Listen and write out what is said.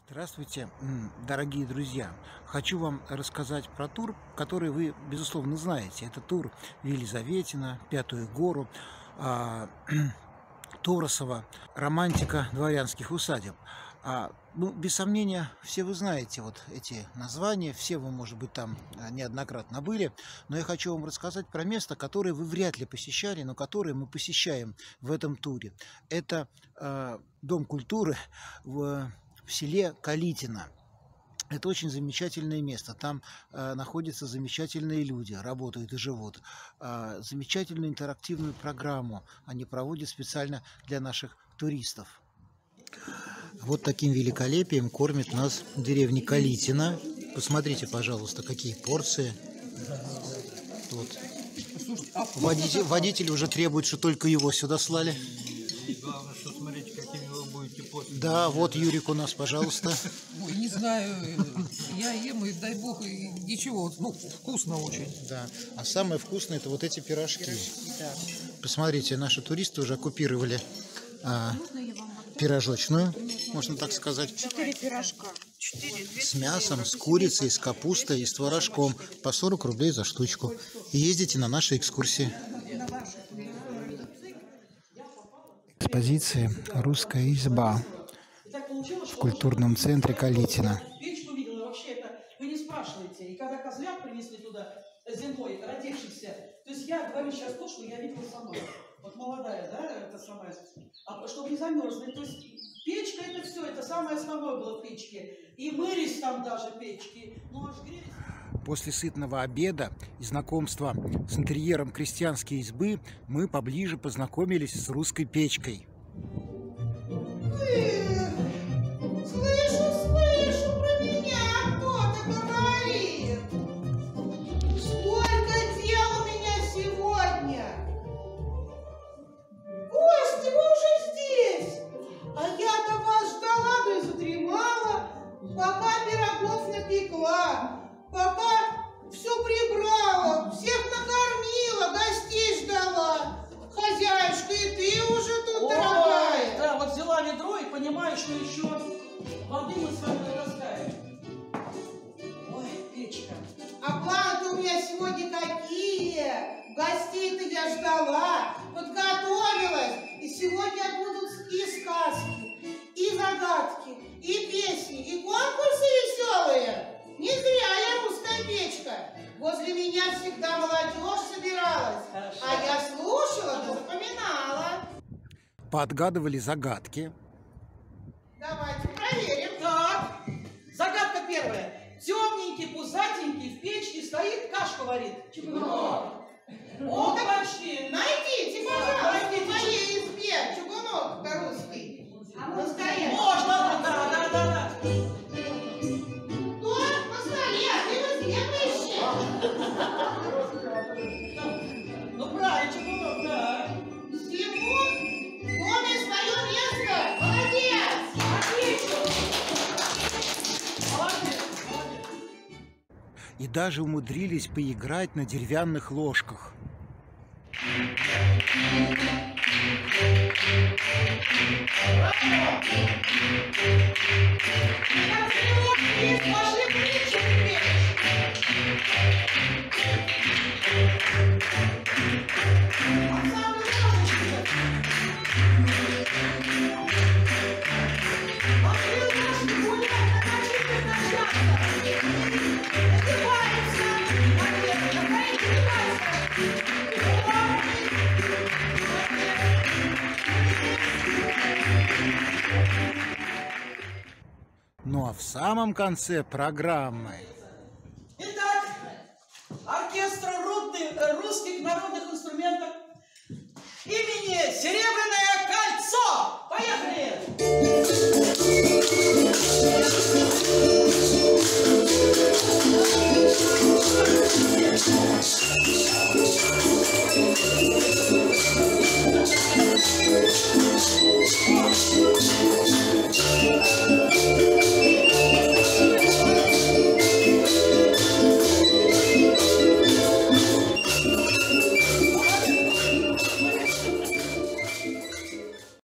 Здравствуйте, дорогие друзья! Хочу вам рассказать про тур, который вы, безусловно, знаете. Это тур в Елизаветино, Пятую гору, Торосово, романтика дворянских усадеб. Без сомнения, все вы знаете вот эти названия, все вы, может быть, там неоднократно были, но я хочу вам рассказать про место, которое вы вряд ли посещали, но которое мы посещаем в этом туре. Это Дом культуры в селе Калитино. Это очень замечательное место. Там находятся замечательные люди, работают и живут. Замечательную интерактивную программу они проводят специально для наших туристов. Вот таким великолепием кормит нас в деревне Калитино. Посмотрите, пожалуйста, какие порции. Вот. Водитель уже требует, что только его сюда слали. Главное, что смотрите, какими вы будете после. Да, вот Юрик у нас, пожалуйста. Ой, не знаю, я ем, и дай бог, и ничего, ну, вкусно очень. Да, а самое вкусное — это вот эти пирожки. Да. Посмотрите, наши туристы уже оккупировали пирожочную, можно так сказать. 4 пирожка. С мясом, с курицей, с капустой и с творожком. По 40 рублей за штучку. И ездите на наши экскурсии. Экспозиция «Русская изба» в культурном центре Калитино. Печку видела, вообще это вы не спрашиваете. И когда козлят принесли туда зимой, родившихся, то есть я говорю сейчас то, что я видела сама. Вот молодая, да, это самое. А чтобы не замерзли. То есть печка — это все, это самое основное было в печке. И мылись там даже печки. Ну аж грелись. После сытного обеда и знакомства с интерьером крестьянской избы мы поближе познакомились с русской печкой. Слышу, про меня кто-то говорит. Сколько дел у меня сегодня. Гости, вы уже здесь. А я-то вас ждала, да и задремала, пока пирогов напекла. Пока все прибрала, всех накормила, гостей ждала. Хозяюшка, и ты уже тут, дорогая. Да, вот взяла ведро и понимаю, что еще воды мы с вами таскаем. Ой, печка. А планы-то у меня сегодня какие? Гостей-то я ждала, подготовилась. И сегодня будут и сказки, и загадки, и песни, и конкурсы веселые. Не зря я русская печка. Возле меня всегда молодежь собиралась. Хорошо. А я слушала, да запоминала. Поотгадывали загадки. Давайте проверим. Так, загадка первая. Темненький, пузатенький в печке стоит, кашку варит. Чугунок. О, почти. Найдите, пожалуйста, в моей избе чугунок русский. Настоящий. Можно, да. Кто? На столе, а ты в избе поищи. Ну правильно, чугунок, да. Всему в доме свое место. Молодец. Отлично. Молодец. И даже умудрились поиграть на деревянных ложках. Пошли притчу теперь. Ну а в самом конце программы Итак, оркестр русских народных инструментов имени Серебряное кольцо. Поехали!